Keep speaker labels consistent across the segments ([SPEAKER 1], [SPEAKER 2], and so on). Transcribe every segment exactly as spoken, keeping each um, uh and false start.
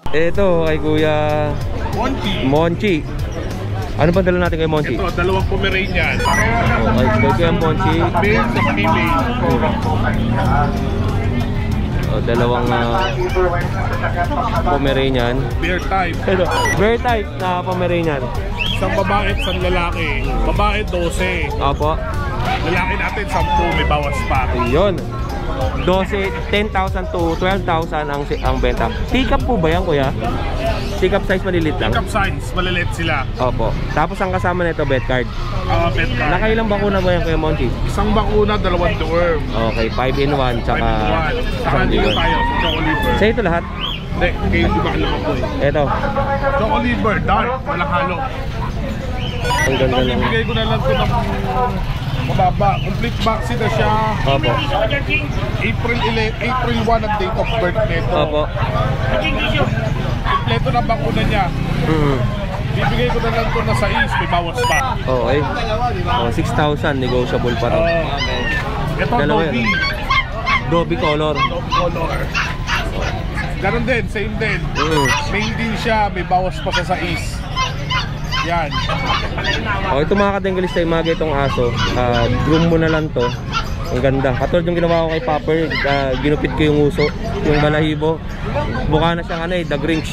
[SPEAKER 1] Ito kay Kuya
[SPEAKER 2] Monchi.
[SPEAKER 1] Monchi. Ano ba dala natin kay Monchi?
[SPEAKER 2] Ito, dalawang Pomeranian.
[SPEAKER 1] Okay, kay Kuya Monchi.
[SPEAKER 2] Male sa female.
[SPEAKER 1] Oh, dalawang uh, Pomeranian.
[SPEAKER 2] Bear type.
[SPEAKER 1] Ito, bear type na Pomeranian.
[SPEAKER 2] Isang babae at isang lalaki. Babae, twelve.
[SPEAKER 1] Opo.
[SPEAKER 2] Lalaki natin, ten, may bawas pa.
[SPEAKER 1] Yun. twelve, ten thousand to twelve thousand ang, ang benta. Teacup po ba yan, Kuya? Teacup size malilit lang?
[SPEAKER 2] Teacup size, maliliit sila.
[SPEAKER 1] Opo. Tapos ang kasama nito, bet card.
[SPEAKER 2] Uh, bet card.
[SPEAKER 1] Nakailang bakuna ba yan, Kuya Monchi?
[SPEAKER 2] Isang bakuna, dalawang deworm.
[SPEAKER 1] Okay, five in one, tsaka
[SPEAKER 2] saka dito tayo, choco liver.
[SPEAKER 1] sa ito lahat?
[SPEAKER 2] Hindi, kayo di ba lang ako eh.
[SPEAKER 1] Ito.
[SPEAKER 2] Choco liver, dark, walang halo.
[SPEAKER 1] Ang ganda
[SPEAKER 2] Ito,
[SPEAKER 1] lang.
[SPEAKER 2] bibigay ko na lang ito ng mababa. Complete vaccine na siya.
[SPEAKER 1] Opo.
[SPEAKER 2] April eleven, April one ang date of birth nito.
[SPEAKER 1] Opo.
[SPEAKER 2] Kompleto na bakuna niya.
[SPEAKER 1] Mm-hmm.
[SPEAKER 2] Bibigay ko na lang ito na sa is, may bawas pa.
[SPEAKER 1] Okay. Oh, six thousand, negotiable pa to.
[SPEAKER 2] Uh, ito,
[SPEAKER 1] Dalawa
[SPEAKER 2] Dobby.
[SPEAKER 1] yan. Dobby color.
[SPEAKER 2] Dobby color. Ganon din, same din.
[SPEAKER 1] Mm.
[SPEAKER 2] Main din siya, may bawas pa sa is. Yan.
[SPEAKER 1] Oh, ito mga kadenggalista, yung mga itong aso. Uh, groom mo na lang to. Ang ganda. Katulad yung ginawa ko kay Popper, uh, ginupit ko yung uso, yung balahibo. Mukha na siyang ano eh, the Grinch.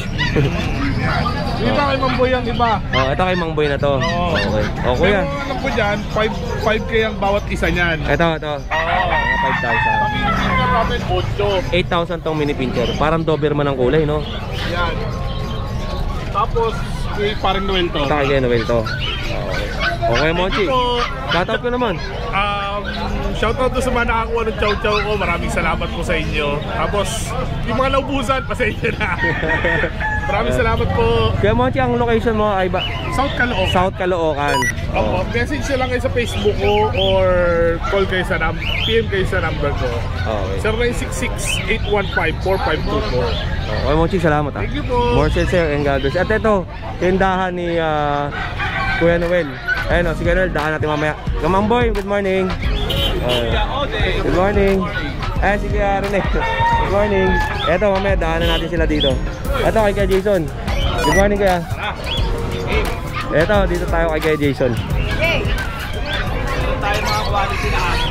[SPEAKER 2] Yung iba kay Mamboy ang iba.
[SPEAKER 1] Oh, ito kay Mang Boy na to.
[SPEAKER 2] Oo.
[SPEAKER 1] Okay. Oh, Kuya.
[SPEAKER 2] Pero alam ko dyan, five K ang bawat isa niyan.
[SPEAKER 1] Ito, ito.
[SPEAKER 2] Oo.
[SPEAKER 1] Mga five thousand.
[SPEAKER 2] Kami yung pinaka namin, eight.
[SPEAKER 1] eight thousand tong mini pincher. Parang Doberman ang kulay, no?
[SPEAKER 2] Yan. Tapos, may parang Noel to.
[SPEAKER 1] Ito kay Noel to. Okay. Okay, Monchi. Shoutout ko naman.
[SPEAKER 2] Um, shoutout to sa mga nakakuha ng chow-chow ko. Maraming salamat po sa inyo. Tapos, yung mga naubusan, pasensya na. Maraming salamat po.
[SPEAKER 1] Kaya Monchi, ang location mo ay ba?
[SPEAKER 2] South Caloocan.
[SPEAKER 1] South Caloocan.
[SPEAKER 2] Opo, message nyo lang kayo sa Facebook ko or call kayo sa number, P M kayo sa number ko.
[SPEAKER 1] Okay.
[SPEAKER 2] zero nine six six, eight one five, four five two four.
[SPEAKER 1] Okay, Monchi, salamat ah.
[SPEAKER 2] Thank you po.
[SPEAKER 1] More sales sir and God bless. At ito, tindahan ni uh, Kuya Noel. Ayun o, si Kuya Noel, daan natin mamaya. Kamang boy, good morning. Uh, good morning. Ayan si Kuya Rene. Good morning. Ito, mamaya, daanan natin sila dito. Ito kay Kuya Jason. Good morning Kuya. Ito, dito tayo kay Kuya Jason.
[SPEAKER 2] Meron tayo mga quality na aso.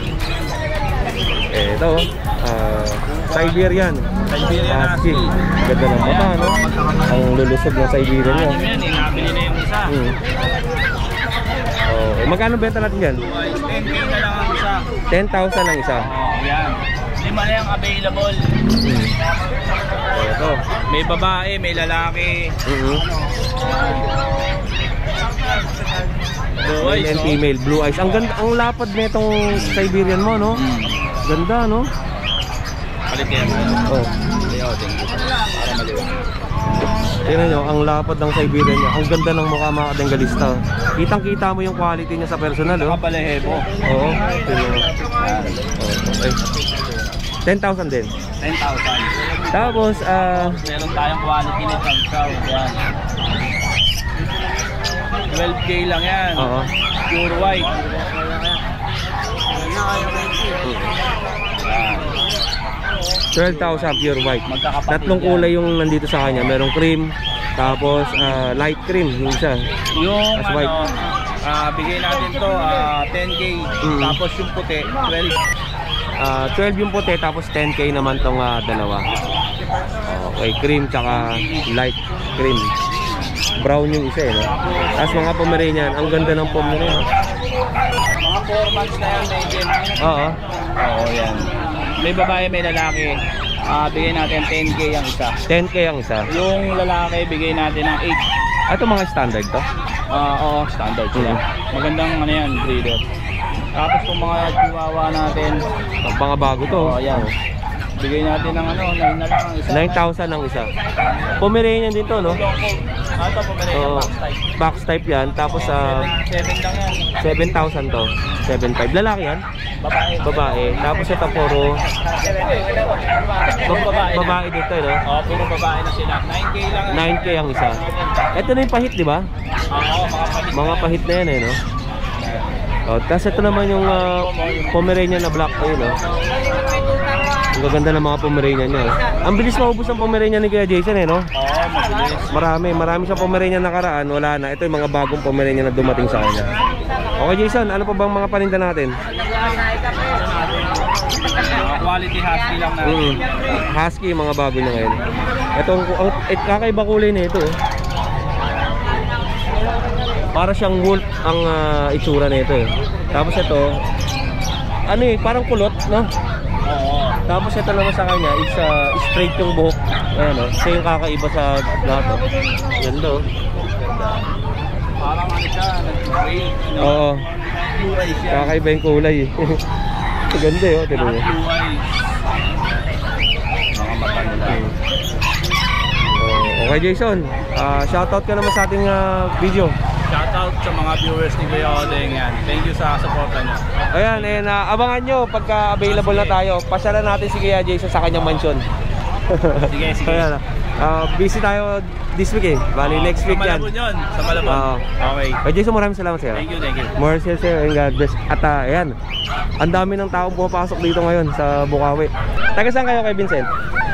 [SPEAKER 1] Ito, uh, Siberian.
[SPEAKER 2] Siberian
[SPEAKER 1] Husky. Ganda ng mata, no? Ang lulusog ng Siberian niya.
[SPEAKER 2] Yan, inabili na yung isa.
[SPEAKER 1] Hmm. Oh, magkano benta natin yan?
[SPEAKER 2] ten K na lang ang isa.
[SPEAKER 1] ten thousand ang isa.
[SPEAKER 2] Oh, yan. Lima na yung available.
[SPEAKER 1] Hmm. Ito.
[SPEAKER 2] May babae, may lalaki.
[SPEAKER 1] Mm-hmm.
[SPEAKER 2] Blue
[SPEAKER 1] Male and female, blue eyes. Ang ganda, ang lapad nitong Siberian mo, no? Ganda, no?
[SPEAKER 2] Palit yan.
[SPEAKER 1] Oh.
[SPEAKER 2] Ayaw, thank you. Para maliwan.
[SPEAKER 1] Tingnan nyo, ang lapad ng Siberian niya. Ang ganda ng mukha mga kadenggalista. Kitang-kita mo yung quality niya sa personal, oh.
[SPEAKER 2] Kapalehebo.
[SPEAKER 1] Oo. Tingnan mo. Okay. ten thousand din.
[SPEAKER 2] ten thousand.
[SPEAKER 1] Tapos, ah...
[SPEAKER 2] Meron tayong quality ni Chow Chow. Yan. twelve K lang yan.
[SPEAKER 1] Oo.
[SPEAKER 2] Pure white.
[SPEAKER 1] twelve thousand pure white.
[SPEAKER 2] Magkakapatid
[SPEAKER 1] Tatlong
[SPEAKER 2] yan.
[SPEAKER 1] kulay yung nandito sa kanya. Merong cream, tapos ah, light cream, yung isa.
[SPEAKER 2] Yung
[SPEAKER 1] As white.
[SPEAKER 2] ano, ah, bigay natin to ah, ten K.
[SPEAKER 1] Mm.
[SPEAKER 2] Tapos yung puti, twelve.
[SPEAKER 1] Ah, twelve yung puti, tapos ten K naman tong ah, dalawa. Okay, cream tsaka light cream. Brown yung isa, eh, no? Tapos mga Pomeranian, ang ganda ng Pomeranian.
[SPEAKER 2] Mga four months na yan, Megan.
[SPEAKER 1] Oo.
[SPEAKER 2] Oo, yan. May babae, may lalaki. Ah, bigay natin ten K ang isa.
[SPEAKER 1] ten K ang isa.
[SPEAKER 2] Yung lalaki, bigay natin ng eight.
[SPEAKER 1] Ito mga standard to?
[SPEAKER 2] Ah, oo, standard sila. Magandang ano yan, breeder. Tapos yung mga chihuahua natin,
[SPEAKER 1] Ang mga bago to.
[SPEAKER 2] oo, yan. Bigay natin ng ano, nine na lang ang isa.
[SPEAKER 1] nine thousand ang isa. Pomeranian din to, no?
[SPEAKER 2] Ah, ito po,
[SPEAKER 1] Oo.
[SPEAKER 2] box type.
[SPEAKER 1] Box type yan. Tapos sa
[SPEAKER 2] seven lang yan.
[SPEAKER 1] seven thousand to. seven five. Lalaki yan?
[SPEAKER 2] Babae.
[SPEAKER 1] Babae. Tapos ito puro
[SPEAKER 2] Puro babae na.
[SPEAKER 1] babae dito, no?
[SPEAKER 2] Oo, puro babae na sila. nine K lang.
[SPEAKER 1] nine K ang isa. Ito na yung pahit, di ba?
[SPEAKER 2] Oo, mga palit.
[SPEAKER 1] Mga pahit na yan, eh, no? Oh, tapos ito naman yung uh, Pomeranian na black tail, no? Ang gaganda ng mga Pomeranian niya. Ang bilis maubos ng Pomeranian ni Kuya Jason eh, no?
[SPEAKER 3] Oo, mabilis.
[SPEAKER 1] Marami, marami siyang Pomeranian nakaraan, wala na. Ito yung mga bagong Pomeranian na dumating sa kanya. Okay Jason, ano pa bang mga paninda natin?
[SPEAKER 3] Mga quality husky lang na.
[SPEAKER 1] Mm. Husky yung mga bago niya ngayon. Ito, ang, eh, kakaiba kulay na ito. Eh. Para siyang wolf ang uh, itsura na ito eh. Tapos ito, ano eh, parang kulot, no?
[SPEAKER 3] Oo.
[SPEAKER 1] Tapos ito naman sa kanya, is uh, straight yung buhok. Ayan o, siya yung kakaiba sa lahat o. Ganda o.
[SPEAKER 3] Parang ano siya, nag-gray.
[SPEAKER 1] Oo,
[SPEAKER 3] Blue eyes siya.
[SPEAKER 1] kakaiba yung kulay eh. Ganda eh o, tinuloy.
[SPEAKER 3] Blue eyes. Mga mata nila.
[SPEAKER 1] Oh, okay Jason, uh, shoutout ka naman sa ating uh, video.
[SPEAKER 3] Shoutout sa mga viewers ni Kuya Odeng yan. Thank you sa suporta niyo.
[SPEAKER 1] Ayan, and uh, abangan nyo pagka available na tayo. Pasyalan natin si Kuya Jason sa kanyang mansion.
[SPEAKER 3] Sige, sige.
[SPEAKER 1] Ayan, uh, busy tayo this week eh. Bali, next week
[SPEAKER 3] Sa
[SPEAKER 1] yan.
[SPEAKER 3] Malabon yun. Sa Malabon.
[SPEAKER 1] Oo.
[SPEAKER 3] Okay.
[SPEAKER 1] Kuya Jason, maraming salamat sa'yo.
[SPEAKER 3] Thank you, thank you.
[SPEAKER 1] More sales sa'yo and God bless. At uh, ayan, ang dami ng taong pumapasok dito ngayon sa Bukawi. Taga saan kayo kay Vincent?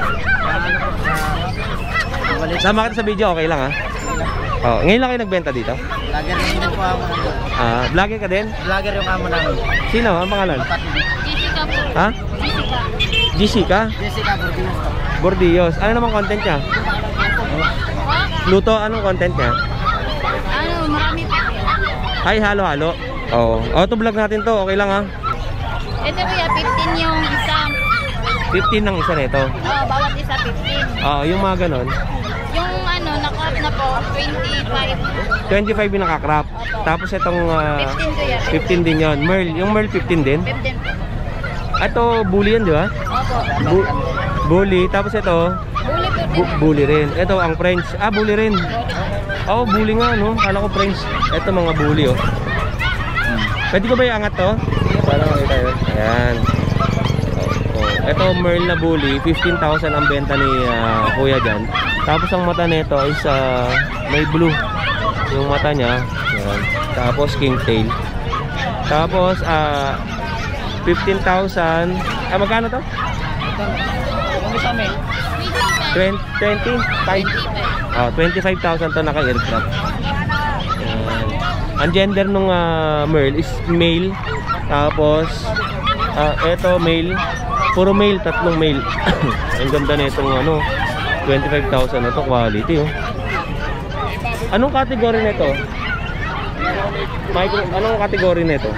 [SPEAKER 1] Sama kita sa video, okay lang ha? Oh, ngayon lang kayo nagbenta dito?
[SPEAKER 4] Vlogger rin po ako.
[SPEAKER 1] Ah, vlogger ka din?
[SPEAKER 4] Vlogger yung amo namin.
[SPEAKER 1] Sino? Ang pangalan?
[SPEAKER 5] Jessica po.
[SPEAKER 1] Ha?
[SPEAKER 5] Jessica.
[SPEAKER 1] Jessica?
[SPEAKER 4] Jessica Bordinos.
[SPEAKER 1] Bordios. Ano naman content niya? Luto, anong content niya?
[SPEAKER 5] Ano, marami po.
[SPEAKER 1] Ay, halo-halo. Oo. Oh, ito vlog natin to. Okay lang ha?
[SPEAKER 5] Ito kuya, fifteen yung isa.
[SPEAKER 1] fifteen ng isa nito.
[SPEAKER 5] Oo, bawat isa fifteen.
[SPEAKER 1] Oo, yung mga ganon.
[SPEAKER 5] Yung ano, nakrap na po, twenty-five.
[SPEAKER 1] twenty-five yung nakakrap. Tapos itong uh,
[SPEAKER 5] fifteen kuya.
[SPEAKER 1] fifteen din yon. Merl, yung Merl fifteen din.
[SPEAKER 5] fifteen po.
[SPEAKER 1] Ito, bully yan, di ba?
[SPEAKER 5] Opo.
[SPEAKER 1] Bu bully. Tapos ito,
[SPEAKER 5] Bully po
[SPEAKER 1] bu
[SPEAKER 5] din.
[SPEAKER 1] bully rin. Ito, ang French. Ah, bully rin. Oo, oh, bully nga, no? Kala ko French. Ito, mga bully, oh. Pwede ko ba iangat to? Para makita yun. Ayan. Oh. Ito, Merl na bully. fifteen thousand ang benta ni uh, Kuya dyan. Tapos ang mata nito is uh, may blue. Yung mata niya. Ayan. Tapos king tail. Tapos, ah, uh, fifteen thousand. Ah, magkano to?
[SPEAKER 4] Yung isa may.
[SPEAKER 1] twenty, twenty-five. Oh, twenty-five thousand to naka-aircraft. Ayan. Ang gender nung uh, Merl is male. Tapos, uh, eto male. Puro male, tatlong male. Ang ganda na itong ano, twenty-five thousand na to, quality oh. Anong category nito? Micro, anong category nito?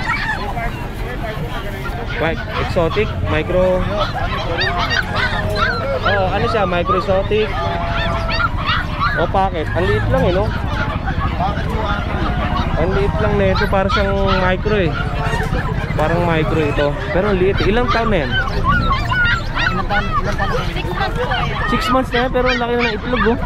[SPEAKER 1] Exotic, micro. Oh, ano siya? Micro exotic. O packet. Ang liit lang eh, no? Ang liit lang nito, para siyang micro eh. Parang micro ito. Pero ang liit eh. Ilang taon na yan?
[SPEAKER 4] Ilan taon? Ilan taon?
[SPEAKER 5] Six months po.
[SPEAKER 1] six months na yan, pero ang laki na ng itlog oh.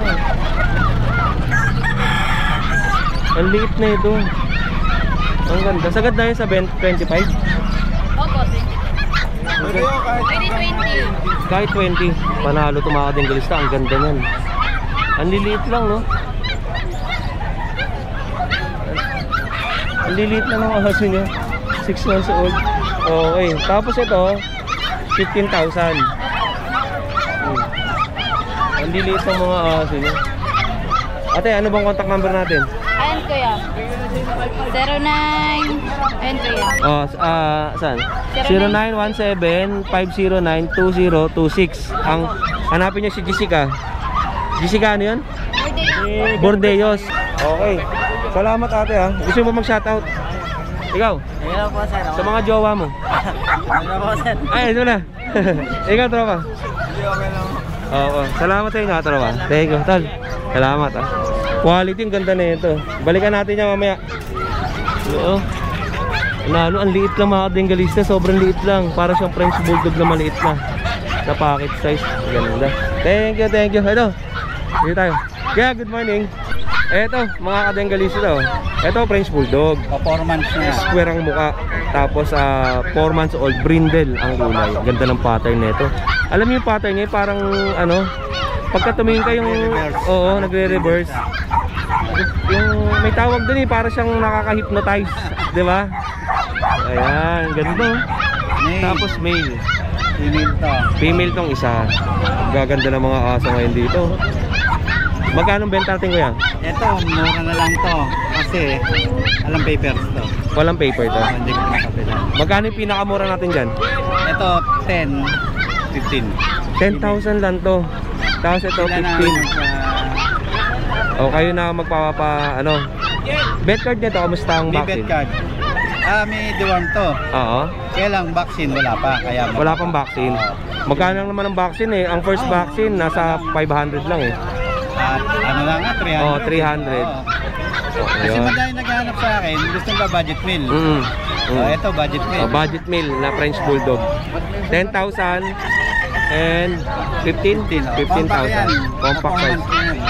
[SPEAKER 1] Ang liit na ito. Ang ganda. Sagad na yun sa twenty-five.
[SPEAKER 5] Opo, twenty.
[SPEAKER 1] Okay.
[SPEAKER 5] Pwede twenty.
[SPEAKER 1] Kahit twenty. Panalo tumakad yung galista. Ang ganda nyan. Ang liliit lang no. Ang liliit lang ng aso niya. six months old. Okay. Tapos ito fifteen thousand. Hmm. Ang liliit ng mga aso niya. Ate, ano bang contact number natin?
[SPEAKER 5] Ayan kuya. zero nine. Ayan kuya.
[SPEAKER 1] Oh, uh, saan? zero nine one seven five zero nine two zero two six. Ang hanapin niyo si Jessica. Jessica ano 'yun?
[SPEAKER 5] Pwede.
[SPEAKER 1] Bordeos. Okay. Salamat ate ha. Gusto mo mag-shoutout? Ikaw,
[SPEAKER 4] Ayun po sir.
[SPEAKER 1] sa mga jowa mo.
[SPEAKER 4] Ayun po sir.
[SPEAKER 1] Ay, ito na. Ikaw, tropa. Oo, salamat sa inyo, ha, tropa. Thank you, tol. Salamat ha. Quality, ang ganda na ito. Balikan natin niya mamaya. Oo. Na, ano, ang liit lang mga kadenggalista. Sobrang liit lang. Para siyang French Bulldog na maliit na. Na packet size. Ganda. Thank you, thank you. Ito. Dito tayo. Kaya, good morning. Ito, mga kadenggalista daw. Ito, French Bulldog.
[SPEAKER 3] Performance niya.
[SPEAKER 1] Square ang muka. Tapos, uh, four months old. Brindle ang kulay. Ganda ng pattern nito. Alam niyo yung pattern niya, parang ano, pagka tumingin ka yung, oo, nagre-reverse. Yung may tawag dun eh, para siyang nakaka-hypnotize, di ba? Ayan, ganda.
[SPEAKER 4] Male.
[SPEAKER 1] Tapos male.
[SPEAKER 4] Female to.
[SPEAKER 1] Female tong isa. Gaganda ng mga aso ngayon dito. Magkano benta natin kuya?
[SPEAKER 4] Ito, mura na lang to. Kasi, alam papers to.
[SPEAKER 1] Walang paper to.
[SPEAKER 4] Oh, hindi ko nakapila.
[SPEAKER 1] Magkano yung pinakamura natin dyan?
[SPEAKER 4] Ito, ten, fifteen.
[SPEAKER 1] ten thousand lang to. Tapos ito,
[SPEAKER 4] Sila na,
[SPEAKER 1] fifteen.
[SPEAKER 4] uh,
[SPEAKER 1] O kayo na magpapapa, ano? Bet card nito, kamusta ang
[SPEAKER 4] may
[SPEAKER 1] vaccine?
[SPEAKER 4] bet card. Ah, may deworm to.
[SPEAKER 1] Oo.
[SPEAKER 4] Kaya lang, vaccine wala pa. Kaya
[SPEAKER 1] Wala pang vaccine. Magkano lang naman ang vaccine eh? Ang first vaccine, nasa five hundred lang eh.
[SPEAKER 4] At ano lang nga, three hundred.
[SPEAKER 1] Oh, three hundred.
[SPEAKER 4] Oo.
[SPEAKER 1] Oh,
[SPEAKER 4] Kasi
[SPEAKER 1] ayun.
[SPEAKER 4] madami naghahanap sa akin, gusto nga budget meal.
[SPEAKER 1] Mm.
[SPEAKER 4] Oh,
[SPEAKER 1] Mm.
[SPEAKER 4] ito, budget meal.
[SPEAKER 1] Oh, budget meal na French Bulldog. ten thousand and fifteen? fifteen thousand. Compact size.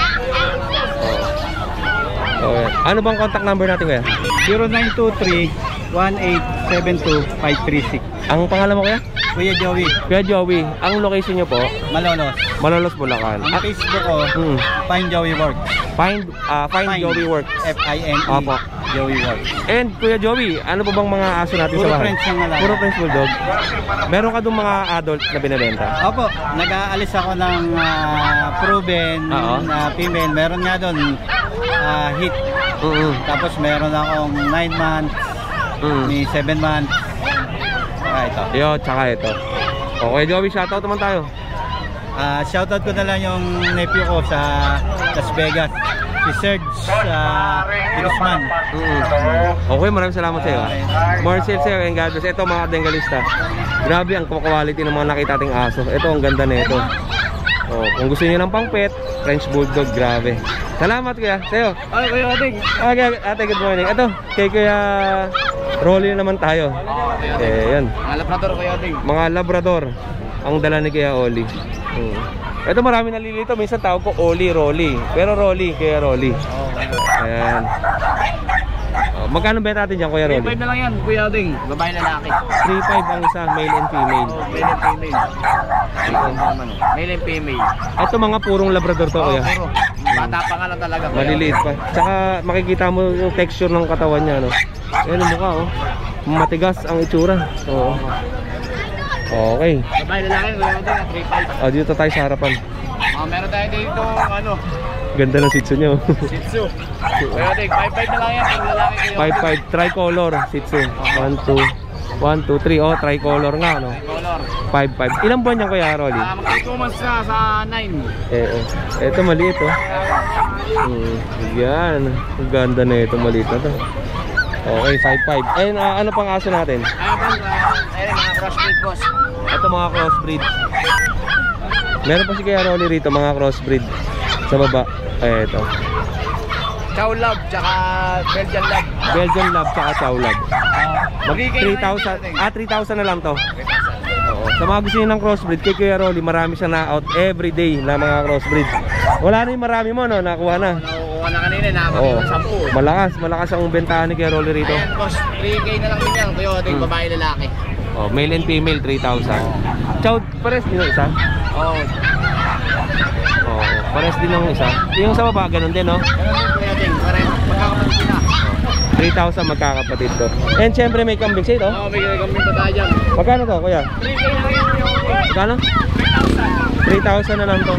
[SPEAKER 1] Oh. Oh, ano bang contact number natin kaya?
[SPEAKER 4] zero nine two three, one eight seven two, five three six.
[SPEAKER 1] Ang pangalan mo kaya?
[SPEAKER 4] Kuya Joey,
[SPEAKER 1] Kuya Joey. Ang location nyo po?
[SPEAKER 4] Malolos.
[SPEAKER 1] Malolos, Bulacan.
[SPEAKER 4] Ang
[SPEAKER 1] At,
[SPEAKER 4] Facebook ko,
[SPEAKER 1] mm,
[SPEAKER 4] Find Joey Works.
[SPEAKER 1] find, ah, find Joey Works.
[SPEAKER 4] F I N E.
[SPEAKER 1] Opo.
[SPEAKER 4] Joey Works.
[SPEAKER 1] And Kuya Joey, ano pa bang mga aso natin
[SPEAKER 4] Puro
[SPEAKER 1] sa bahay?
[SPEAKER 4] French ang lalaki.
[SPEAKER 1] Puro French Bulldog. Meron ka doon mga adult na binibenta?
[SPEAKER 4] Opo, nag-aalis ako ng ah, proven
[SPEAKER 1] Oo.
[SPEAKER 4] na female. Meron nga doon ah, hit.
[SPEAKER 1] Mm-mm.
[SPEAKER 4] Tapos meron akong nine months,
[SPEAKER 1] Mm.
[SPEAKER 4] may seven months. Ah, ito.
[SPEAKER 1] Yo, tsaka ito. Okay, Joey, shoutout naman tayo.
[SPEAKER 4] Ah, shoutout ko na lang yung nephew ko sa Las Vegas. Si Serge uh, Guzman.
[SPEAKER 1] Mm. Okay, maraming salamat sa iyo. Marcel sir and God bless. Ito mga Bengalista. Grabe ang quality ng mga nakita ating aso. Ito ang ganda nito. Oh, kung gusto niyo ng pang-pet, French Bulldog, grabe. Salamat kuya. Sa iyo.
[SPEAKER 3] Ay, kuya Oding.
[SPEAKER 1] Okay, ate, good morning. Ito, kay Kuya Rolly naman tayo. Eh, yan.
[SPEAKER 3] Mga Labrador, kuya Oding.
[SPEAKER 1] Mga Labrador ang dala ni Kuya Oli. Hmm. Ito marami nalilito. Minsan tawag ko Oli, Rolly. Pero Rolly, Kuya Rolly. Ayan. Oh, magkano benta natin dyan, Kuya
[SPEAKER 3] three
[SPEAKER 1] Rolly?
[SPEAKER 3] five na lang yan, kuya Oding. Babae lalaki.
[SPEAKER 1] three five ang isa, male and female.
[SPEAKER 3] Oh, male and female. Ito naman, oh. Male and female.
[SPEAKER 1] Ito mga purong Labrador to,
[SPEAKER 3] Oh,
[SPEAKER 1] Kuya.
[SPEAKER 3] puro. Bata pa nga lang talaga. kuya
[SPEAKER 1] Maliliit
[SPEAKER 3] Oding.
[SPEAKER 1] pa. Tsaka makikita mo yung texture ng katawan niya, no? Ayan ang mukha, oh. Matigas ang itsura. Oo. Okay.
[SPEAKER 3] Babae lalaki, kuya Oding, three five.
[SPEAKER 1] Oh, dito tayo sa harapan.
[SPEAKER 3] Oh, meron tayo dito, ano,
[SPEAKER 1] Ganda ng Shih Tzu niyo.
[SPEAKER 3] Shih Tzu. Kuya Oding, five five na lang yan, puro lalaki kuya
[SPEAKER 1] five five tricolor Shih Tzu. one two one two three. Oh, tricolor nga, no?
[SPEAKER 3] Color.
[SPEAKER 1] five five. Ilang buwan yan, Kuya Rolly?
[SPEAKER 3] Ah, mag-two months na sa nine.
[SPEAKER 1] Eh, oh. Ito maliit, oh. Hmm, yan. Ang ganda na ito, maliit na to. Okay, five five. Ayun, ah, ano pang aso natin?
[SPEAKER 3] Ay, bang, uh, ayun, mga crossbreed boss.
[SPEAKER 1] Ito mga crossbreed. Meron pa si Kuya Rolly rito, mga crossbreed. Sa baba. Eh, ito.
[SPEAKER 3] Chow Love, tsaka Belgian Love.
[SPEAKER 1] Belgian Lab, tsaka Chow Lab. Mag
[SPEAKER 3] three K
[SPEAKER 1] three
[SPEAKER 3] na
[SPEAKER 1] thousand.
[SPEAKER 3] yun,
[SPEAKER 1] Ah, three thousand na lang to. Oo. Sa mga gusto nyo ng crossbreed, kay Kuya Rolly, marami siya na-out everyday na mga crossbreed. Wala na yung marami mo, no? Nakuha na.
[SPEAKER 3] Nakukuha na kanina, nakapagin
[SPEAKER 1] Oo.
[SPEAKER 3] ng sampu.
[SPEAKER 1] Malakas, malakas ang bentahan ni Kuya Rolly rito.
[SPEAKER 3] Ayan, boss, three K na lang din yan. Kuya Oding,
[SPEAKER 1] Hmm.
[SPEAKER 3] babae lalaki.
[SPEAKER 1] Oh, male and female, three thousand. Chow, pares din yung isa?
[SPEAKER 3] Oo.
[SPEAKER 1] Oo, pares din yung isa. Yung sa baba, ganun din, no?
[SPEAKER 3] Ganun din, Kuya Oding. Pare, magkakapatid sila.
[SPEAKER 1] three thousand magkakapatid to. And syempre may kambing sa ito.
[SPEAKER 3] Oo, may kambing pa tayo dyan.
[SPEAKER 1] Magkano to, Kuya?
[SPEAKER 3] three K na lang yan, Kuya Oding.
[SPEAKER 1] Magkano?
[SPEAKER 3] three thousand.
[SPEAKER 1] three thousand na lang to.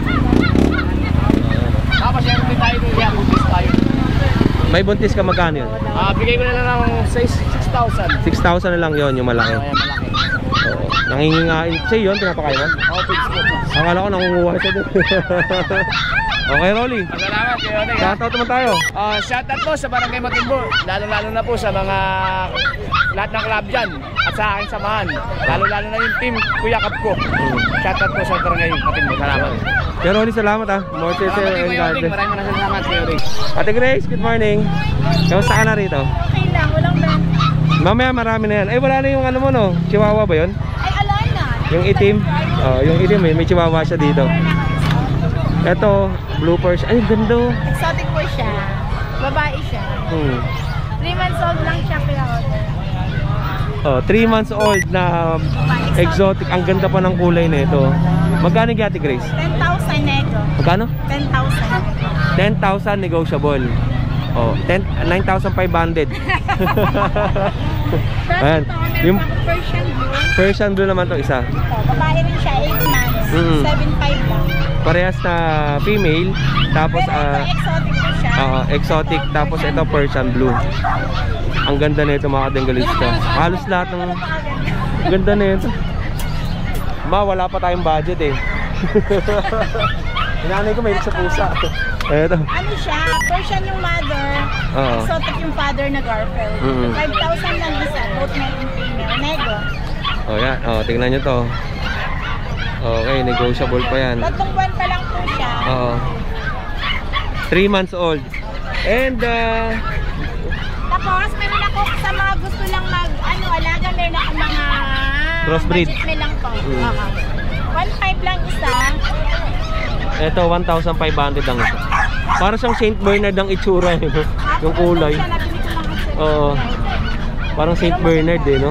[SPEAKER 3] Tapos, meron din tayo doon. Yan, buntis tayo.
[SPEAKER 1] May buntis ka, magkano yun?
[SPEAKER 3] Ah, bigay ko na lang ng six thousand.
[SPEAKER 1] six thousand na lang yon yung malaki.
[SPEAKER 3] Oo, yan, malaki.
[SPEAKER 1] Oo. Nangingingain. Sa'yo yun, pinapakain mo?
[SPEAKER 3] Oo, pigs po.
[SPEAKER 1] Akala ko nangunguha siya doon. Okay, Rolly.
[SPEAKER 3] Salamat, Kuya Oding. ha?
[SPEAKER 1] Shoutout naman tayo.
[SPEAKER 3] Uh, shoutout po sa Barangay Matimbo, lalo-lalo na po sa mga lahat ng club dyan at sa aking samahan, lalo-lalo na yung team Kuya Kap ko. Shoutout po sa Barangay Matimbo. Salamat.
[SPEAKER 1] Kuya Rolly, salamat ah. More sales
[SPEAKER 3] Salamat din,
[SPEAKER 1] and
[SPEAKER 3] Kuya
[SPEAKER 1] God
[SPEAKER 3] Oding.
[SPEAKER 1] bless.
[SPEAKER 3] Maraming maraming salamat, Kuya Oding.
[SPEAKER 1] Ate Grace, good morning. Kamusta ka na rito?
[SPEAKER 5] Okay lang, walang ben.
[SPEAKER 1] Mamaya marami na yan. Ay, wala na yung ano mo, no? Chihuahua ba yun?
[SPEAKER 5] Ay, ala na.
[SPEAKER 1] Yung itim? Oh, yung itim eh. May chihuahua siya dito. Ito, bloopers. Ay, ganda.
[SPEAKER 5] Exotic po siya. Babae siya.
[SPEAKER 1] Hmm.
[SPEAKER 5] three months old lang siya, Kuya Oding.
[SPEAKER 1] Oh, three months old na exotic. Ang ganda pa ng kulay na ito. Magkano yung Ate Grace?
[SPEAKER 5] ten thousand nego.
[SPEAKER 1] Magkano?
[SPEAKER 5] ten thousand.
[SPEAKER 1] ten thousand negotiable. Oh, nine thousand five hundred.
[SPEAKER 5] Tapos
[SPEAKER 1] Ayan.
[SPEAKER 5] ito, meron
[SPEAKER 1] Yung
[SPEAKER 5] pa akong Persian blue.
[SPEAKER 1] Persian blue naman to isa.
[SPEAKER 5] Ito, babae rin siya, eight months.
[SPEAKER 1] Mm.
[SPEAKER 5] seven five lang.
[SPEAKER 1] Parehas na female. Tapos
[SPEAKER 5] Pero ito,
[SPEAKER 1] ah
[SPEAKER 5] exotic po siya.
[SPEAKER 1] Oo, exotic.
[SPEAKER 5] Ito,
[SPEAKER 1] Tapos ito Persian blue. Ang ganda na ito mga kadenggalista. Halos lahat ng ganda na ito. Ma, wala pa tayong budget eh. Inanay ko may sa pusa. Ito.
[SPEAKER 5] Ano siya, Persian yung mother,
[SPEAKER 1] Oo.
[SPEAKER 5] exotic yung father na Garfield.
[SPEAKER 1] Mm.
[SPEAKER 5] five thousand lang isa, both male and female. Nego.
[SPEAKER 1] Oh, yan. Oh, tingnan nyo to. Okay, negotiable pa yan.
[SPEAKER 5] Tatlong buwan pa lang po siya.
[SPEAKER 1] Oo. three months old. And uh,
[SPEAKER 5] Tapos, meron ako sa mga gusto lang mag, ano, alaga, meron ako mga
[SPEAKER 1] Crossbreed.
[SPEAKER 5] budget me lang po.
[SPEAKER 1] Mm.
[SPEAKER 5] Okay. one five lang isa.
[SPEAKER 1] ito one thousand five hundred lang ito. Para siyang Saint Bernard ang itsura eh, no? Yung kulay.
[SPEAKER 5] Siya, nabili ko lang kasi.
[SPEAKER 1] Oo. Parang Saint Bernard eh, no?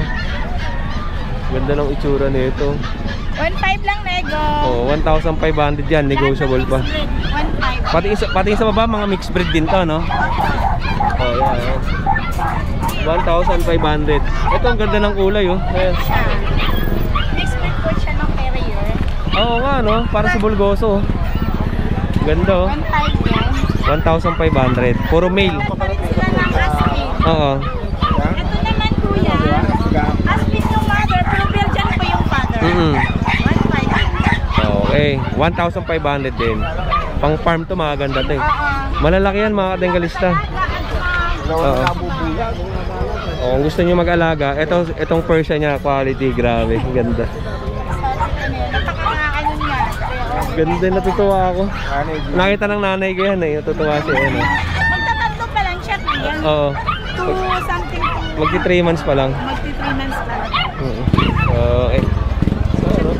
[SPEAKER 1] Ganda ng itsura nito.
[SPEAKER 5] one five lang, Nego.
[SPEAKER 1] Oh, one thousand five hundred yan, negotiable pa.
[SPEAKER 5] one five.
[SPEAKER 1] Pati isa, pati sa baba mga mixed breed din to, no? Oh, yan. Oh. one thousand five hundred. Ito ang ganda ng kulay, oh. Ayan.
[SPEAKER 5] Siya. Next week po siya ng carrier.
[SPEAKER 1] Oo nga, no? Para si Bulgoso, oh. Ganda, oh.
[SPEAKER 5] one five yan.
[SPEAKER 1] one thousand five hundred. Puro male.
[SPEAKER 5] Palit sila ng Aspin.
[SPEAKER 1] Oo.
[SPEAKER 5] Ito naman kuya, Aspin yung mother, pero Belgian po yung father.
[SPEAKER 1] Mm-mm.
[SPEAKER 5] one five.
[SPEAKER 1] Okay, one thousand five hundred din. Pang farm to, mga ganda to eh.
[SPEAKER 5] Oo.
[SPEAKER 1] Malalaki yan mga kadenggalista. Oo. Oh, kung gusto niyo mag-alaga, ito itong Persian niya, quality, grabe, ganda.
[SPEAKER 5] Napakakaano niya.
[SPEAKER 1] Ganda, natutuwa ako. Nakita ng nanay ko yan eh, natutuwa siya yan eh.
[SPEAKER 5] Magtatatlo pa lang siya kuya.
[SPEAKER 1] Oo.
[SPEAKER 5] Two something.
[SPEAKER 1] Magti three months pa lang.
[SPEAKER 5] Magti three months pa lang.
[SPEAKER 1] Oo. Okay. So, ano?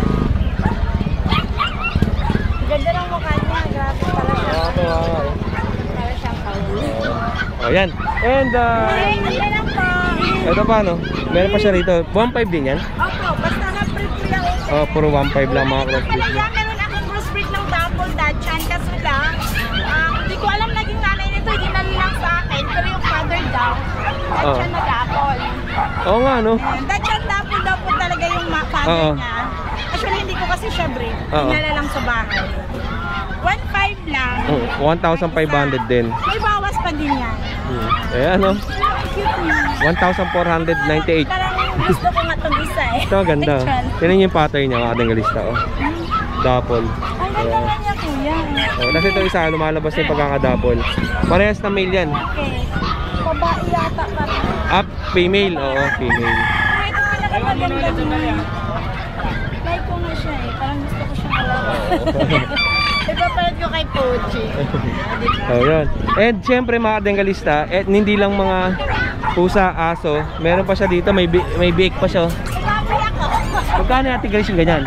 [SPEAKER 5] Ganda ng mukha niya. Grabe pala siya.
[SPEAKER 1] Nakakatuwa nga eh.
[SPEAKER 5] Para siyang kauli.
[SPEAKER 1] Oh, yan. And uh,
[SPEAKER 5] Ay, ganda lang po.
[SPEAKER 1] ito pa no, meron pa siya rito. one five din yan?
[SPEAKER 5] Opo, basta na-print ko lang.
[SPEAKER 1] Oh, puro one five lang mga
[SPEAKER 5] Meron
[SPEAKER 1] crossbreed.
[SPEAKER 5] talaga, meron akong crossbreed ng double Dachshund. Kaso lang, ah, hindi ko alam naging nanay nito. Hindi na lang sa akin. Pero yung father daw, Dachshund na double.
[SPEAKER 1] Oo nga no.
[SPEAKER 5] Ayan, Dachshund double daw po talaga yung ma- father
[SPEAKER 1] Oo.
[SPEAKER 5] niya. Actually, hindi ko kasi siya breed.
[SPEAKER 1] Oo.
[SPEAKER 5] Dinala lang sa bahay. one five lang.
[SPEAKER 1] Oh, one thousand five hundred din.
[SPEAKER 5] May bawas pa din yan.
[SPEAKER 1] Hmm. Ayan no.
[SPEAKER 5] Cute niya.
[SPEAKER 1] one thousand four hundred ninety-eight.
[SPEAKER 5] Parang gusto ko nga itong isa eh.
[SPEAKER 1] Ito ganda.
[SPEAKER 5] Dachshund.
[SPEAKER 1] Tingnan niyo yung pattern niya mga kadenggalista oh. Double.
[SPEAKER 5] Ang ganda nga niya kuya.
[SPEAKER 1] Oh, kasi ito isa lumalabas yung pagkaka-double. Parehas na male yan.
[SPEAKER 5] Okay. Babae yata pa rin.
[SPEAKER 1] Up female. Oo, female.
[SPEAKER 5] Pero ito pinakamaganda niya. Like ko nga siya eh. Parang gusto ko siyang alaga. Ipapalit ko kay Pochi.
[SPEAKER 1] Oh, yun. And syempre mga kadenggalista, eh, hindi lang mga pusa, aso, meron pa siya dito, may bi may biik pa siya.
[SPEAKER 5] Sabi ako.
[SPEAKER 1] Magkano yung Ate Grace yung ganyan?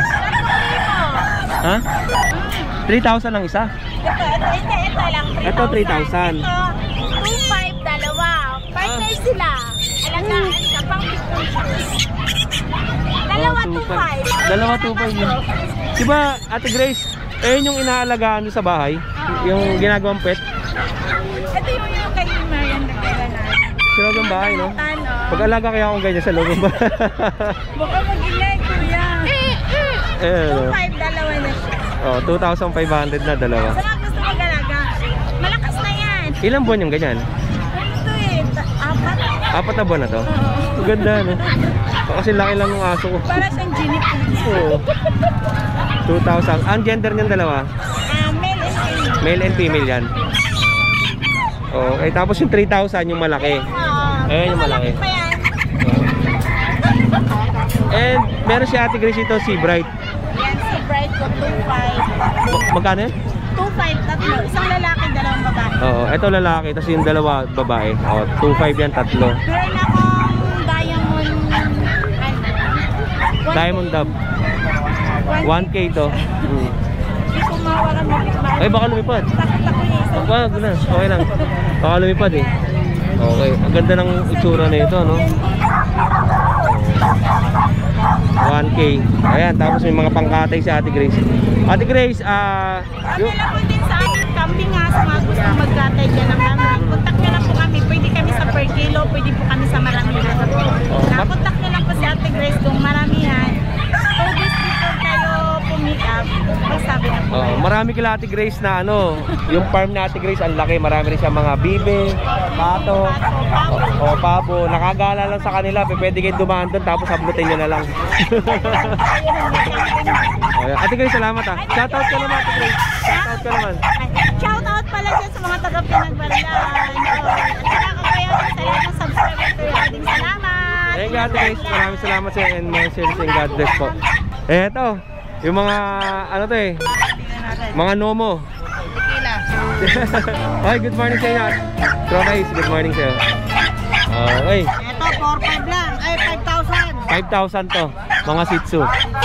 [SPEAKER 1] Ha? three thousand lang isa?
[SPEAKER 5] Ito, ito, ito, ito lang.
[SPEAKER 1] Ito, three thousand.
[SPEAKER 5] Ito, two five, dalawa. Partner sila. Alagaan sa pang fifteen siya. Dalawa,
[SPEAKER 1] Oh,
[SPEAKER 5] two five.
[SPEAKER 1] Dalawa, two five yun. Diba, Ate Grace, eh yung inaalagaan nyo sa bahay? Yung ginagawang pet?
[SPEAKER 5] Ito yung yung kay Marian nagdala natin.
[SPEAKER 1] Sa loob ng bahay, no?
[SPEAKER 5] Ano?
[SPEAKER 1] Pag-alaga kaya akong ganyan sa loob ng bahay.
[SPEAKER 5] Baka mag-inay, kuya.
[SPEAKER 1] Eh,
[SPEAKER 5] two
[SPEAKER 1] no?
[SPEAKER 5] five, dalawa na siya.
[SPEAKER 1] Oh, two thousand five hundred na dalawa.
[SPEAKER 5] Sa mga gusto mag-alaga, malakas na yan.
[SPEAKER 1] Ilang buwan yung ganyan?
[SPEAKER 5] Ito eh, ta- apat.
[SPEAKER 1] Apat na buwan na to? Ang ganda, no? Kasi laki lang ng aso ko.
[SPEAKER 5] Para siyang Ginny Poo.
[SPEAKER 1] Oo. two thousand. Ang gender niyan dalawa?
[SPEAKER 5] Ah, male and female.
[SPEAKER 1] Male and female yan. Okay, tapos yung three thousand yung malaki.
[SPEAKER 5] Ah,
[SPEAKER 1] Ayan yung malaki.
[SPEAKER 5] pa yan.
[SPEAKER 1] And meron si Ate Grace ito, si Bright.
[SPEAKER 5] Yan, si Bright ko, two five.
[SPEAKER 1] Ma- Magkano yun?
[SPEAKER 5] two five, tatlo. Isang lalaki, dalawang babae.
[SPEAKER 1] Oo, ito lalaki, tapos yung dalawa babae. Oo, two five yan, tatlo.
[SPEAKER 5] Meron akong diamond, ano?
[SPEAKER 1] Diamond Dove. one K to. Hmm.
[SPEAKER 5] Hindi ko mawaran mo.
[SPEAKER 1] Ay, baka lumipad.
[SPEAKER 5] Takot ako eh. Isang
[SPEAKER 1] Wag na, okay lang. Baka lumipad eh. Okay, ang ganda ng itsura na ito, no? one K. Ayan, tapos may mga pangkatay si Ate Grace. Ate Grace, ah... Uh,
[SPEAKER 5] Available din sa ating camping nga sa mga gusto magkatay dyan ng namin. Contact nyo lang po pwede kami sa per kilo, pwede po kami sa maramihan. Nakontak nyo lang po si Ate Grace kung maramihan. two days before kayo pumick up, magsabi na po
[SPEAKER 1] Oh,
[SPEAKER 5] kayo.
[SPEAKER 1] marami kila Ate Grace na ano, yung farm ni Ate Grace ang laki, marami rin siya mga bibe, pato, o oh, pabo. Nakagala lang sa kanila, pwede kayo dumaan doon tapos ablutin nyo na lang. Okay. Ate Grace, salamat ah. Shoutout ka naman, Ate Grace. Shoutout ka naman.
[SPEAKER 5] Shout out pala dyan sa mga taga-Pinagbalaan. At saka kaya sa iyo ng subscriber ko yung salamat.
[SPEAKER 1] Thank you, Ate Grace. Maraming salamat sa iyo and mga shares and God bless po. Eto, yung mga, ano to eh, mga nomo. Hi, good morning sa inyo. Tropace, good morning sa iyo. Okay.
[SPEAKER 5] Ito, four five lang. Ay, five thousand.
[SPEAKER 1] five thousand to, mga Shih Tzu.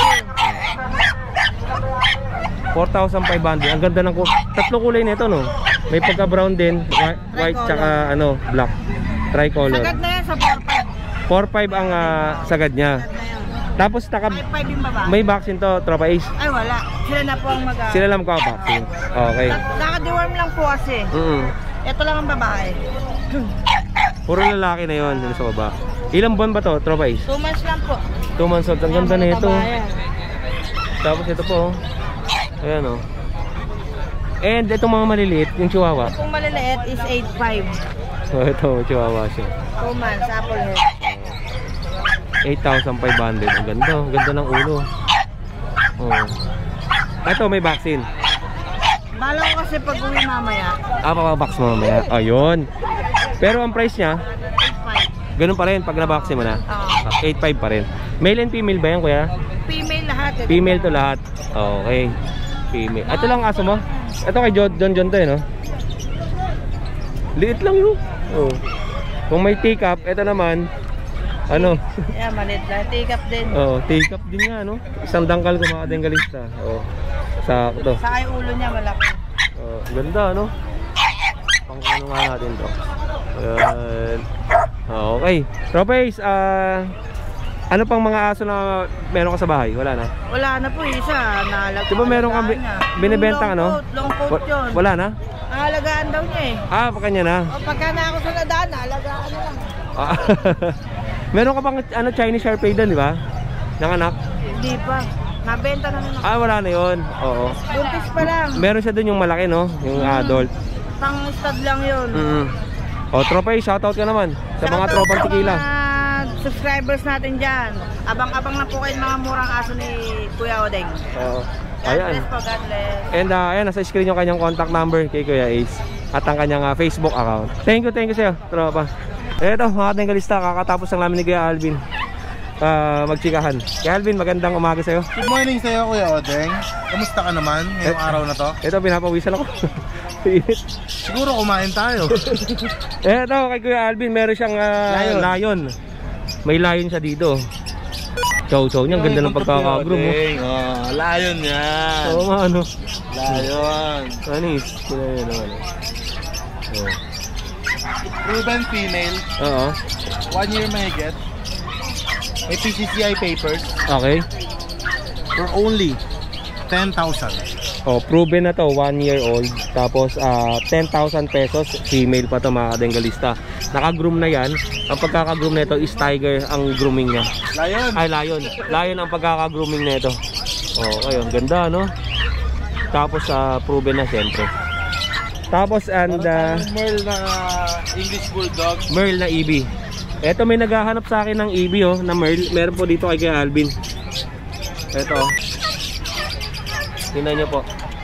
[SPEAKER 1] four thousand five hundred. Ang ganda ng ko. Tatlo kulay nito, no? May pagka brown din, white, white tsaka ano, black. Tricolor.
[SPEAKER 5] Sagad na yan sa four five.
[SPEAKER 1] four five ang uh, sagad niya.
[SPEAKER 5] Sagad na yan.
[SPEAKER 1] Tapos naka,
[SPEAKER 5] five five yung baba.
[SPEAKER 1] may vaccine to, Tropa Ace.
[SPEAKER 5] Ay, wala. Sila na po ang mag-
[SPEAKER 1] Sila lang magkaka-vaccine. Okay.
[SPEAKER 5] Naka-deworm lang po kasi.
[SPEAKER 1] Mm.
[SPEAKER 5] Ito lang ang babae.
[SPEAKER 1] Puro lalaki na yon dun sa baba. Ilang buwan ba to, Tropa Ace?
[SPEAKER 5] two months lang po.
[SPEAKER 1] two months old. Ang ganda na ito.
[SPEAKER 5] Kabayan.
[SPEAKER 1] Tapos ito po. Ayan o. And itong mga maliliit, yung chihuahua.
[SPEAKER 5] Kung maliliit is eight five.
[SPEAKER 1] Oh, ito, chihuahua siya.
[SPEAKER 5] two months, apple head.
[SPEAKER 1] eight thousand five hundred. Ang ganda. Ang ganda ng ulo. Oh. Ito, may vaccine.
[SPEAKER 5] Bala ko kasi pag uwi mamaya.
[SPEAKER 1] Ah, papabox mo mamaya. Ayun. Pero ang price niya,
[SPEAKER 5] eight five.
[SPEAKER 1] ganun pa rin pag na-vaccine mo na.
[SPEAKER 5] Oo.
[SPEAKER 1] eight five pa rin. Male and female ba yan, kuya?
[SPEAKER 5] Female lahat. Eh.
[SPEAKER 1] Female to lahat. Okay. Female. Ito lang aso mo? Ito kay John John, John to eh, no? Liit lang yun. Oh. Kung may teacup, ito naman, ano?
[SPEAKER 5] Yeah, maliit lang. Take up din.
[SPEAKER 1] Oh, teacup din nga, no? Isang dangkal ko mga denggalista. Oh. Sakto.
[SPEAKER 5] Sa ay ulo niya malaki.
[SPEAKER 1] Oh, ganda, no? Pang ano nga natin to. Ayan. Oh, okay. Tropes, ah... ano pang mga aso na meron ka sa bahay? Wala na?
[SPEAKER 5] Wala na po isa. Naalag.
[SPEAKER 1] Di ba meron kang bi binibenta ano?
[SPEAKER 5] Long coat yun.
[SPEAKER 1] Wala na?
[SPEAKER 5] Naalagaan daw niya eh.
[SPEAKER 1] Ah, pa kanya na.
[SPEAKER 5] O pagka na ako sa nadaan, naalagaan na lang.
[SPEAKER 1] Ah, meron ka pang ano, Chinese Shar-Pei doon, di ba? Nanganak?
[SPEAKER 5] Hindi pa. Nabenta na naman.
[SPEAKER 1] Ah, wala na yun. Oo.
[SPEAKER 5] Buntis pa lang.
[SPEAKER 1] Meron siya doon yung malaki, no? Yung
[SPEAKER 5] Hmm.
[SPEAKER 1] adult.
[SPEAKER 5] Pang stud lang yun.
[SPEAKER 1] Mm. O, tropa, shoutout ka naman sa mga
[SPEAKER 5] Shoutout
[SPEAKER 1] tropang
[SPEAKER 5] sa
[SPEAKER 1] tequila.
[SPEAKER 5] mga subscribers natin dyan. Abang-abang na po kayo mga murang aso ni Kuya Odeng.
[SPEAKER 1] Oo.
[SPEAKER 5] God
[SPEAKER 1] Ayan.
[SPEAKER 5] bless po, God bless.
[SPEAKER 1] And uh, ayan, nasa screen yung kanyang contact number kay Kuya Ace at ang kanyang uh, Facebook account. Thank you, thank you sa'yo, tropa. Eto, mga tenggalista, kakatapos lang namin ni Kuya Alvin uh, magchikahan. Kuya Alvin, magandang umaga sa'yo.
[SPEAKER 6] Good morning sa'yo, Kuya Odeng. Kamusta ka naman ngayong
[SPEAKER 1] Eh,
[SPEAKER 6] araw na to?
[SPEAKER 1] Ito, pinapawisan ako. Init.
[SPEAKER 6] Siguro kumain tayo.
[SPEAKER 1] Eto, kay Kuya Alvin, meron siyang uh,
[SPEAKER 6] Lion.
[SPEAKER 1] lion. May lion siya dito. Chow-chow niya, ang ganda ng pagkakagroom. Oh.
[SPEAKER 6] Oh, lion yan.
[SPEAKER 1] Oo nga, ano.
[SPEAKER 6] Lion.
[SPEAKER 1] Anis, sila yun naman. Oh.
[SPEAKER 6] Proven female.
[SPEAKER 1] Oo.
[SPEAKER 6] One year may get. May P C C I papers
[SPEAKER 1] Okay.
[SPEAKER 6] for only ten thousand.
[SPEAKER 1] Oh, proven na to, one year old. Tapos uh, ten thousand pesos, female pa to mga kadenggalista. Naka-groom na yan. Ang pagkaka-groom na ito is tiger ang grooming niya.
[SPEAKER 6] Lion.
[SPEAKER 1] Ay, lion. Lion ang pagkaka-grooming na ito. Oh, ayun, ganda, no? Tapos uh, proven na siyempre. Tapos and uh,
[SPEAKER 6] Merl na English Bulldog.
[SPEAKER 1] Merl na E B. Ito may naghahanap sa akin ng E B oh, na Merl. Meron po dito kay Kuya Alvin. Ito. Tingnan nyo po.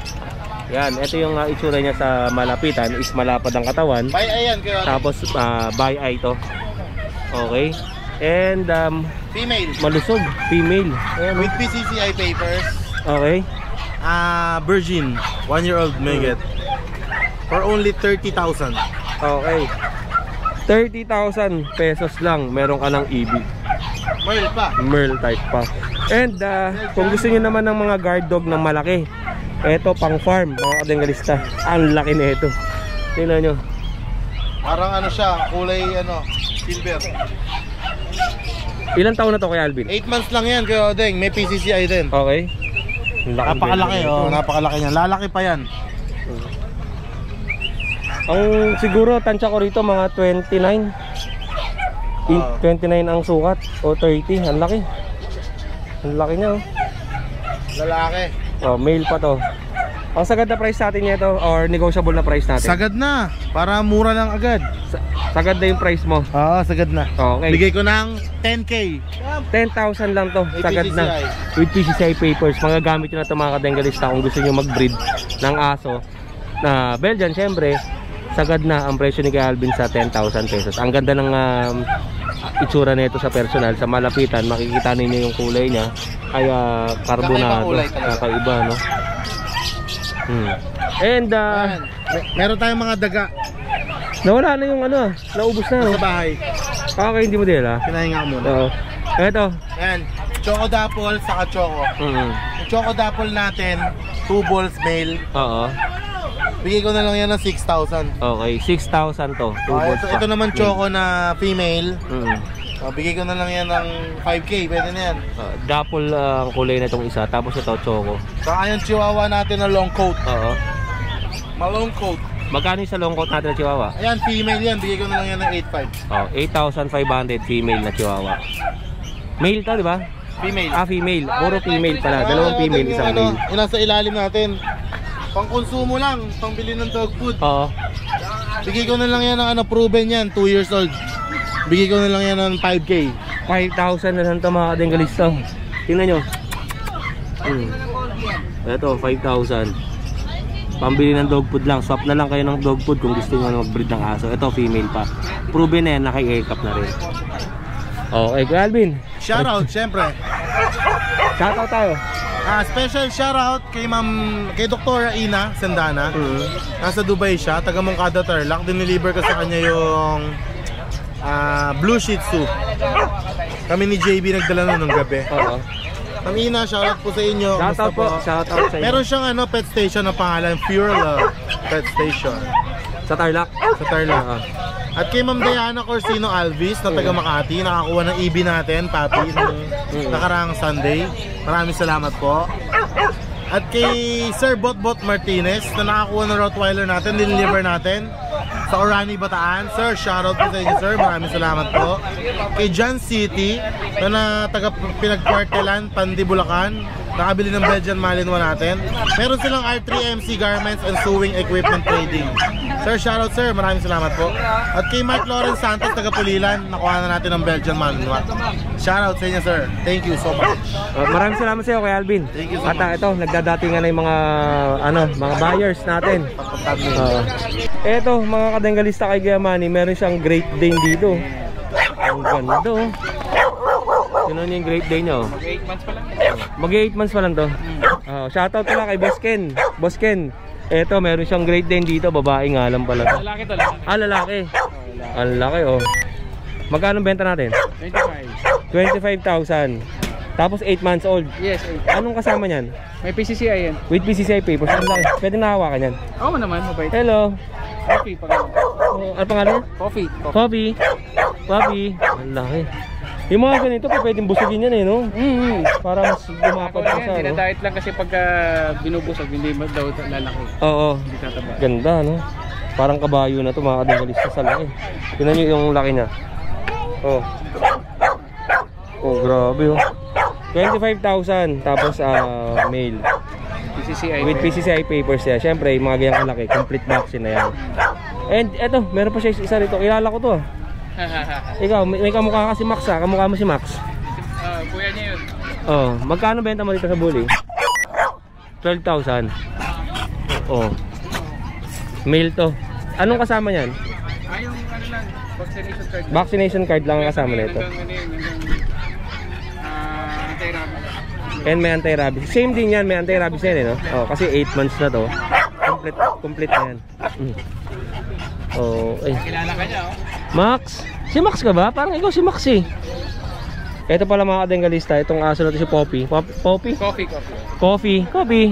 [SPEAKER 1] Yan, ito yung uh, itsura niya sa malapitan is malapad ang katawan.
[SPEAKER 6] By ayan, Kuya Odeng.
[SPEAKER 1] Tapos uh, by eye to. Okay. And um,
[SPEAKER 6] Female.
[SPEAKER 1] malusog, female. Ayan,
[SPEAKER 6] With P C C I papers.
[SPEAKER 1] okay.
[SPEAKER 6] Ah, virgin. One year old may get. For only thirty thousand.
[SPEAKER 1] Okay. thirty thousand pesos lang meron ka ng E B.
[SPEAKER 6] Merl pa.
[SPEAKER 1] Merl type pa. And uh, kung gusto niyo naman ng mga guard dog ng malaki, eto pang farm, mga kadenggalista. Ang laki na ito. Tingnan nyo.
[SPEAKER 6] Parang ano siya, kulay ano, silver.
[SPEAKER 1] Ilang taon na to kay Alvin?
[SPEAKER 6] eight months lang yan, Kuya Odeng. May P C C I din.
[SPEAKER 1] Okay. Ang laki
[SPEAKER 6] Napakalaki,
[SPEAKER 1] din.
[SPEAKER 6] oh, napakalaki niyan. Lalaki pa yan.
[SPEAKER 1] Ang siguro tansya ko rito mga twenty-nine.
[SPEAKER 6] Oo.
[SPEAKER 1] twenty-nine ang sukat o thirty, ang laki. Ang laki niya oh.
[SPEAKER 6] Lalaki.
[SPEAKER 1] Oh, male pa to. Ang sagad na price natin nito or negotiable na price natin?
[SPEAKER 6] Sagad na. Para mura lang agad.
[SPEAKER 1] Sa sagad na yung price mo.
[SPEAKER 6] Oo, sagad na.
[SPEAKER 1] Okay.
[SPEAKER 6] Bigay ko ng ten K.
[SPEAKER 1] ten thousand lang to.
[SPEAKER 6] May
[SPEAKER 1] Sagad
[SPEAKER 6] P C C I.
[SPEAKER 1] na. With P C C I papers. Magagamit nyo na ito mga kadengalista kung gusto nyo mag-breed ng aso na Belgian. Syempre, sagad na ang presyo ni Kuya Alvin sa ten thousand pesos. Ang ganda ng um, itsura nito sa personal. Sa malapitan, makikita ninyo yung kulay niya. Kaya carbonado. Kakaiba, no? Hmm. And uh,
[SPEAKER 6] Mer- meron tayong mga daga
[SPEAKER 1] nawala na yung ano, naubos na.
[SPEAKER 6] sa
[SPEAKER 1] No?
[SPEAKER 6] bahay.
[SPEAKER 1] Okay, hindi mo dila.
[SPEAKER 6] Pinahinga ko muna.
[SPEAKER 1] Oo. Ito.
[SPEAKER 6] Yan. Choco Dapple saka Choco.
[SPEAKER 1] Mm.
[SPEAKER 6] Yung Choco Dapple natin, two balls male.
[SPEAKER 1] Oo.
[SPEAKER 6] Bigay ko na lang yan ng six thousand.
[SPEAKER 1] Okay, six thousand to. Two
[SPEAKER 6] Okay,
[SPEAKER 1] balls
[SPEAKER 6] so
[SPEAKER 1] pa.
[SPEAKER 6] ito naman Choco na female.
[SPEAKER 1] Mm.
[SPEAKER 6] Oh, bigay ko na lang yan ng five K. Pwede na yan.
[SPEAKER 1] Uh, dapple uh, ang kulay na itong isa. Tapos ito, choco.
[SPEAKER 6] Saka yung Chihuahua natin na long coat.
[SPEAKER 1] Oo.
[SPEAKER 6] Malong coat.
[SPEAKER 1] Magkano yung sa long coat natin na chihuahua?
[SPEAKER 6] Ayan, female yan. Bigay ko na lang yan ng eight five.
[SPEAKER 1] Oh, eight thousand five hundred female na chihuahua. Male to, di ba?
[SPEAKER 6] Female.
[SPEAKER 1] Ah, female. Puro female pala. Dalawang female, isang
[SPEAKER 6] ano,
[SPEAKER 1] male.
[SPEAKER 6] yung nasa ilalim natin. Pang konsumo lang. Pang bili ng dog food.
[SPEAKER 1] Oo.
[SPEAKER 6] Bigay ko na lang yan ng ano, proven yan. two years old. Bigay ko na lang yan ng five K.
[SPEAKER 1] five thousand na lang ito mga kadengalista. Tingnan nyo. Hmm. Ito, five thousand. Pambili ng dog food lang. Swap na lang kayo ng dog food kung gusto nyo mag-breed ng aso. Ito, female pa. Proven na yan, naka-aircap na rin. Okay, Kuya Alvin.
[SPEAKER 6] Shoutout, syempre.
[SPEAKER 1] Shoutout tayo.
[SPEAKER 6] Ah, special shoutout kay Ma'am, kay Doktora Ina Sendana.
[SPEAKER 1] Mm.
[SPEAKER 6] Nasa Dubai siya, taga Moncada Tarlac. Diniliver ko sa kanya yung ah, Blue Shih Tzu. Kami ni J B nagdala nun ng gabi.
[SPEAKER 1] Oo.
[SPEAKER 6] Ma'am Ina, shoutout po sa inyo.
[SPEAKER 1] Shoutout
[SPEAKER 6] Kumusta
[SPEAKER 1] po. Shoutout sa inyo.
[SPEAKER 6] Meron siyang ano, pet station na pangalan, Pure Love Pet Station
[SPEAKER 1] Sa Tarlac.
[SPEAKER 6] sa Tarlac.
[SPEAKER 1] Oo.
[SPEAKER 6] At kay Ma'am Diana Corsino Alvis na taga Makati, nakakuha ng E B natin, papi, nung nakaraang Sunday. Maraming salamat po. At kay Sir Botbot Martinez na nakakuha ng Rottweiler natin, deliver natin sa Orani, Bataan. Sir, shoutout po sa inyo, sir. Maraming salamat po. Kay John City na, na taga Pinagkwartelan, Pandi, Bulacan, nakabili ng Belgian Malinois natin. Meron silang R three M C Garments and Sewing Equipment Trading. Sir, shoutout sir. Maraming salamat po. At kay Mark Lawrence Santos, taga Pulilan, nakuha na natin ng Belgian Malinois. Shoutout sa inyo, sir. Thank you so much.
[SPEAKER 1] Uh, maraming salamat sa iyo, Kuya Alvin.
[SPEAKER 6] Thank you so
[SPEAKER 1] At uh, ito, nagdadatingan na yung mga ano, mga buyers natin. Uh, ito, mga kadengalista kay Giamani, meron siyang Great Dane dito. Ang ganda oh. Yun yung Great Dane niya oh.
[SPEAKER 3] eight months pa lang.
[SPEAKER 1] Mag eight months pa lang to. Uh, shoutout pala kay Boss Ken. Boss Ken. Ito, meron siyang Great Dane dito, babae nga lang pala.
[SPEAKER 3] Lalaki to, lalaki.
[SPEAKER 1] Ah, lalaki. Ang laki oh. Magkano benta natin?
[SPEAKER 3] twenty-five.
[SPEAKER 1] twenty-five thousand. Tapos eight months old.
[SPEAKER 3] Yes, eight.
[SPEAKER 1] Anong kasama niyan?
[SPEAKER 3] May P C C I yan.
[SPEAKER 1] With P C C I papers. Ang laki. Pwede nahawakan yan.
[SPEAKER 3] Oo naman, mabait.
[SPEAKER 1] Hello.
[SPEAKER 3] Coffee pag
[SPEAKER 1] Oh, ano pangalan niya?
[SPEAKER 3] Coffee.
[SPEAKER 1] Poppy. Poppy. Ang laki. Yung mga ganito pa pwedeng busugin yan eh, no?
[SPEAKER 3] Mm-hmm.
[SPEAKER 1] Para mas
[SPEAKER 3] Ako
[SPEAKER 1] lumapad
[SPEAKER 3] na
[SPEAKER 1] pa
[SPEAKER 3] yan,
[SPEAKER 1] siya, no?
[SPEAKER 3] dinadayet lang kasi pagka binubusog, hindi mo daw lalaki.
[SPEAKER 1] Oo.
[SPEAKER 3] Hindi tataba.
[SPEAKER 1] Ganda, no? Parang kabayo na to, mga kadengalista sa laki. Tingnan nyo yung laki niya. Oh. Oh, grabe, oh. twenty-five thousand. Tapos, ah, male.
[SPEAKER 3] P C C I.
[SPEAKER 1] With P C C I papers yan. Siyempre, yung mga ganyang kalaki, complete vaccine na yan. And eto, meron pa siya isa rito. Kilala ko to ah. Ikaw, may, may kamukha ka si Max ah. Kamukha mo si Max.
[SPEAKER 3] Ah, kuya niya yun.
[SPEAKER 1] Oh, magkano benta mo dito sa bully? twelve thousand. Oh. Male to. Anong kasama niyan?
[SPEAKER 3] Ah, yung ano lang, vaccination card.
[SPEAKER 1] Vaccination card lang ang kasama nito.
[SPEAKER 3] Hanggang ano yun, hanggang ah, anti-rabies.
[SPEAKER 1] And may anti-rabies. Same din yan, may anti-rabies yan eh, no? Oh, kasi eight months na to. Complete, complete na yan. Mm. Oh, ay.
[SPEAKER 3] Kilala ka niya, oh.
[SPEAKER 1] Max? Si Max ka ba? Parang ikaw si Max eh. Ito pala mga kadengalista, itong aso na to si Poppy. Pop Poppy?
[SPEAKER 3] Coffee, coffee.
[SPEAKER 1] Coffee. Coffee.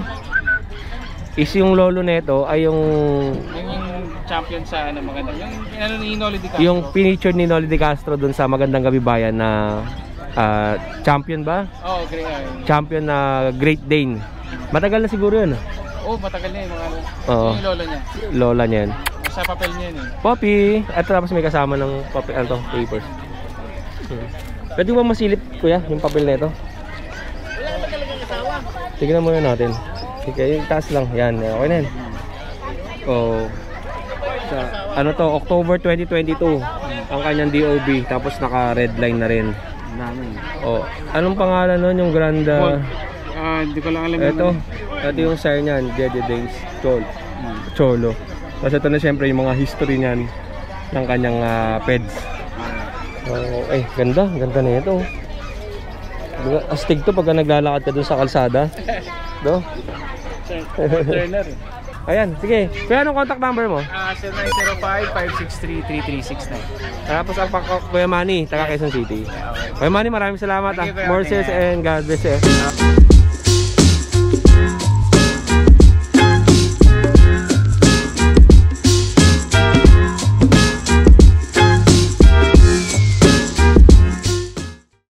[SPEAKER 1] Is yung lolo nito ay yung
[SPEAKER 3] Yung, yung champion sa ano maganda. Yung ano ni Noli Di Castro.
[SPEAKER 1] yung pinicture ni Noli Di Castro dun sa Magandang Gabi Bayan na uh, champion ba?
[SPEAKER 3] Oh, great. Uh,
[SPEAKER 1] Champion na Great Dane. Matagal na siguro yun.
[SPEAKER 3] oh, matagal na yung mga ano.
[SPEAKER 1] Oo.
[SPEAKER 3] Yung lolo niya.
[SPEAKER 1] Lola niyan.
[SPEAKER 3] sa papel niya yun eh.
[SPEAKER 1] Poppy. At tapos may kasama ng papel, ano to, papers. Hmm. Pwede ba masilip, kuya, yung papel na ito?
[SPEAKER 3] Wala naman talagang asawa.
[SPEAKER 1] Tignan muna natin. Sige, yung taas lang. Yan, okay na yan. Oh. Sa, ano to, October twenty twenty-two. Ang kanyang D O B. Tapos naka-red line na rin.
[SPEAKER 3] Namin.
[SPEAKER 1] Oh. Anong pangalan nun? Yung Granda...
[SPEAKER 3] Ah, hindi ko lang alam.
[SPEAKER 1] Ito. Ito yung sire niyan. Dede Days. Cholo. Cholo. Tapos ito na syempre yung mga history niyan ng kanyang uh, peds. Oh, eh, ganda. Ganda na ito. Astig to pagka naglalakad ka dun sa kalsada. Do?
[SPEAKER 3] Turner.
[SPEAKER 1] Ayan, sige. Kaya anong contact number mo?
[SPEAKER 3] Ah, zero nine zero five, five six three, three three six nine.
[SPEAKER 1] Tapos ang pang Kuya Manny, taga Quezon City. Kuya Manny, maraming salamat. Ah. More sales and God bless you.